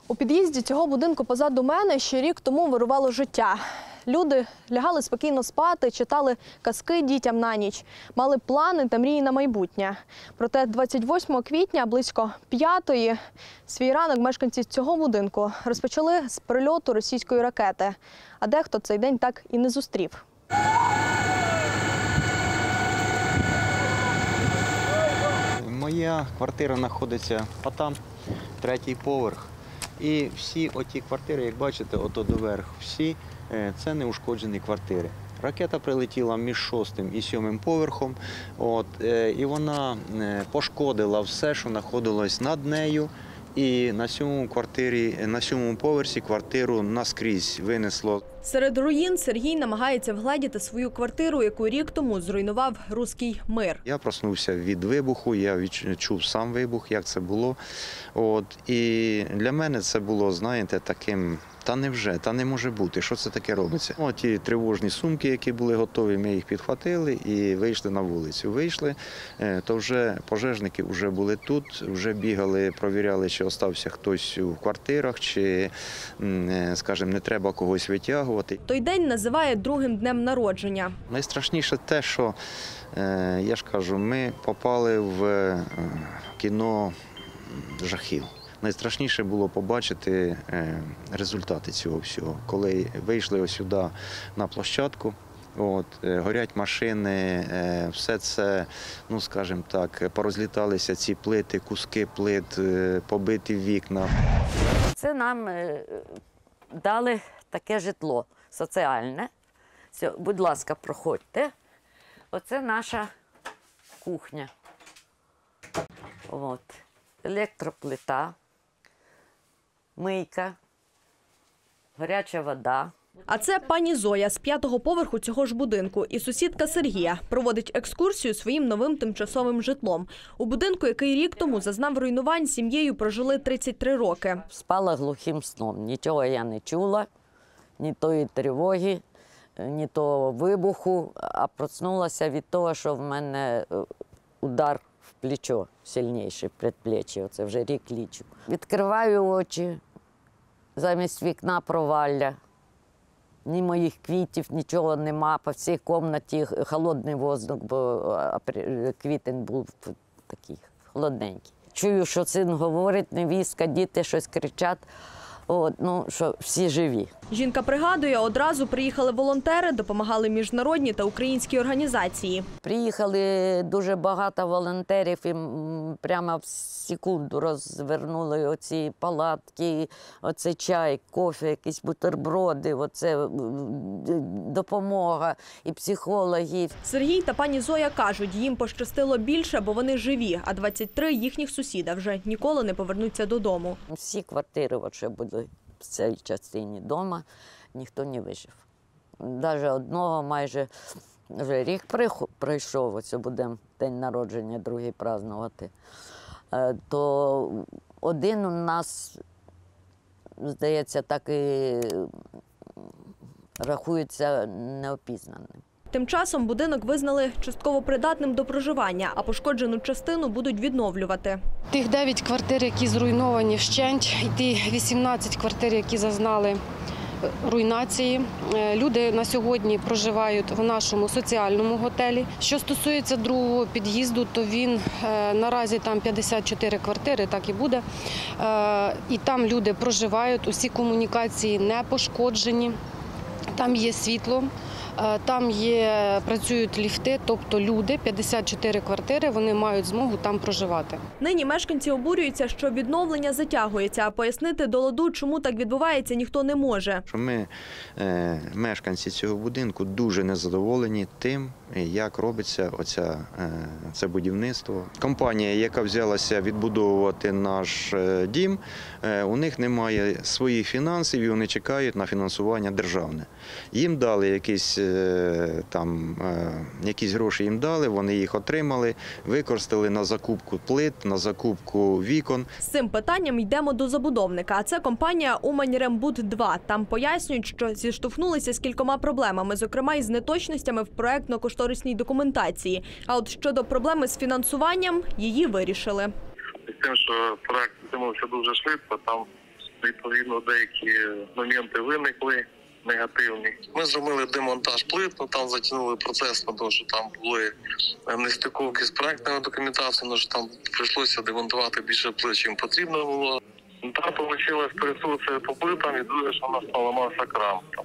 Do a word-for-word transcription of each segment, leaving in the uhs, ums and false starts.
У під'їзді цього будинку позаду мене ще рік тому вирувало життя. Люди лягали спокійно спати, читали казки дітям на ніч, мали плани та мрії на майбутнє. Проте двадцять восьмого квітня близько п'ятої свій ранок мешканці цього будинку розпочали з прильоту російської ракети, а дехто цей день так і не зустрів. Моя квартира знаходиться отам, третій поверх. І всі оті квартири, як бачите, ото доверх, всі це неушкоджені квартири. Ракета прилетіла між шостим і сьомим поверхом, от, і вона пошкодила все, що знаходилось над нею. І на сьомому квартирі, на сьомому поверсі квартиру наскрізь винесло. Серед руїн Сергій намагається вгледіти свою квартиру, яку рік тому зруйнував руський мир. Я проснувся від вибуху, я відчув сам вибух, як це було. От, і для мене це було, знаєте, таким, та невже, та не може бути, що це таке робиться. О, ті тривожні сумки, які були готові, ми їх підхватили і вийшли на вулицю. Вийшли, то вже пожежники вже були тут, вже бігали, провіряли, чи остався хтось у квартирах, чи, скажімо, не треба когось витягувати. Той день називає другим днем народження. Найстрашніше те, що, я ж кажу, ми попали в кіно жахів. Найстрашніше було побачити результати цього всього. Коли вийшли ось сюди на площадку, от, горять машини, все це, ну скажімо так, порозліталися ці плити, куски плит, побиті вікна. Це нам дали таке житло соціальне. Все, будь ласка, проходьте. Оце наша кухня. От. Електроплита, мийка, гаряча вода. А це пані Зоя з п'ятого поверху цього ж будинку і сусідка Сергія. Проводить екскурсію своїм новим тимчасовим житлом. У будинку, який рік тому зазнав руйнувань, сім'єю прожили тридцять три роки. Спала глухим сном. Нічого я не чула, ні тої тривоги, ні того вибуху, а проснулася від того, що в мене удар в плечо сильніший, предплечье. Оце вже рік лічу. Відкриваю очі, замість вікна провалля. Ні моїх квітів, нічого нема. По всій кімнаті холодний воздух, бо квітень був такий холодненький. Чую, що син говорить, невістка, діти щось кричать. От, ну, що всі живі. Жінка пригадує, одразу приїхали волонтери, допомагали міжнародні та українські організації. Приїхали дуже багато волонтерів і прямо в секунду розвернули оці палатки, оце чай, кофе, якісь бутерброди, оце допомога і психологів. Сергій та пані Зоя кажуть, їм пощастило більше, бо вони живі, а двадцять три їхніх сусіда вже ніколи не повернуться додому. Всі квартири, що були в цій частині дому, ніхто не вижив. Навіть одного майже вже рік пройшов, ось будемо день народження, другий празднувати, то один у нас, здається, так і рахується неопізнаним. Тим часом будинок визнали частково придатним до проживання, а пошкоджену частину будуть відновлювати. Тих дев'ять квартир, які зруйновані вщент, і ті вісімнадцять квартир, які зазнали руйнації. Люди на сьогодні проживають в нашому соціальному готелі. Що стосується другого під'їзду, то він наразі там п'ятдесят чотири квартири, так і буде. І там люди проживають, усі комунікації не пошкоджені, там є світло. Там є, працюють ліфти, тобто люди, п'ятдесят чотири квартири, вони мають змогу там проживати. Нині мешканці обурюються, що відновлення затягується, а пояснити до ладу, чому так відбувається, ніхто не може. Ми, мешканці цього будинку, дуже незадоволені тим, як робиться оця, це будівництво. Компанія, яка взялася відбудовувати наш дім, у них немає своїх фінансів і вони чекають на фінансування державне. Їм дали якісь, там, якісь гроші, їм дали, вони їх отримали, використали на закупку плит, на закупку вікон. З цим питанням йдемо до забудовника, а це компанія «Уманьрембуд два». Там пояснюють, що зіштовхнулися з кількома проблемами, зокрема із неточностями в проєктно-кошторисній документації. А от щодо проблеми з фінансуванням, її вирішили. З тим, що проєкт відбувався дуже швидко, там Відповідно, деякі моменти виникли негативні. Ми зробили демонтаж плит, ну, там затягнули процес, тому що там були нестиковки з проектною документацією, що там прийшлося демонтувати більше плит, чим потрібно було. Там вийшло пересунутися по плитам, і друге, що у нас поламався кран. Там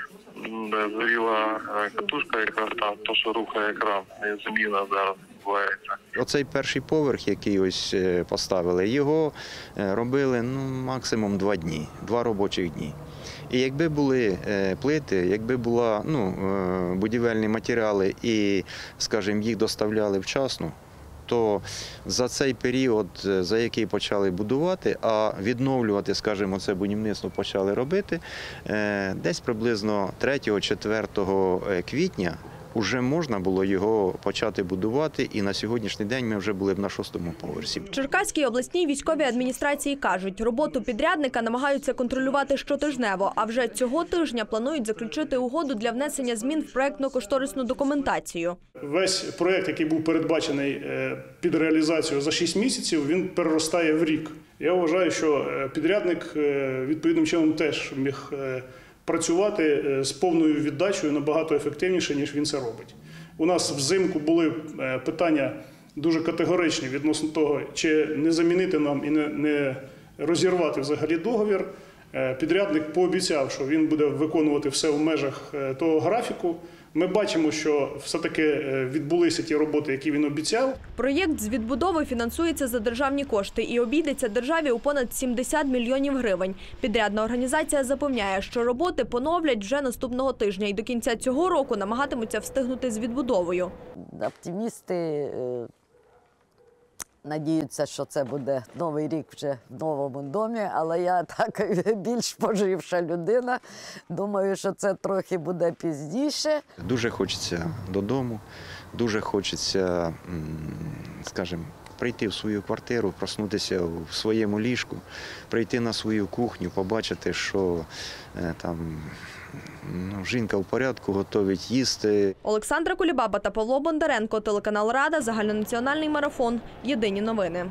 згоріла катушка, яка там, то, що рухає кран, заміна зараз відбувається. Оцей перший поверх, який ось е, поставили, його е, робили ну, максимум два дні, два робочих дні. І якби були е, плити, якби була ну, е, будівельні матеріали і, скажімо, їх доставляли вчасно, то за цей період, за який почали будувати, а відновлювати, скажімо, це будівництво почали робити, е, десь приблизно третього-четвертого квітня вже можна було його почати будувати, і на сьогоднішній день ми вже були б на шостому поверсі. В Черкаській обласній військовій адміністрації кажуть, роботу підрядника намагаються контролювати щотижнево, а вже цього тижня планують заключити угоду для внесення змін в проєктно-кошторисну документацію. Весь проєкт, який був передбачений під реалізацію за шість місяців, він переростає в рік. Я вважаю, що підрядник відповідним чином теж міг працювати з повною віддачею набагато ефективніше, ніж він це робить. У нас взимку були питання дуже категоричні відносно того, чи не замінити нам і не, не розірвати взагалі договір. Підрядник пообіцяв, що він буде виконувати все в межах того графіку. Ми бачимо, що все-таки відбулися ті роботи, які він обіцяв. Проєкт з відбудови фінансується за державні кошти і обійдеться державі у понад сімдесят мільйонів гривень. Підрядна організація запевняє, що роботи поновлять вже наступного тижня і до кінця цього року намагатимуться встигнути з відбудовою. Оптимісти е, надіються, що це буде новий рік вже в новому домі, але я так більш поживша людина. Думаю, що це трохи буде пізніше. Дуже хочеться додому, дуже хочеться, скажімо, прийти в свою квартиру, проснутися в своєму ліжку, прийти на свою кухню, побачити, що там ну, жінка в порядку, готовить їсти. Олександра Кулібаба та Павло Бондаренко, телеканал Рада, загальнонаціональний марафон. Єдині новини.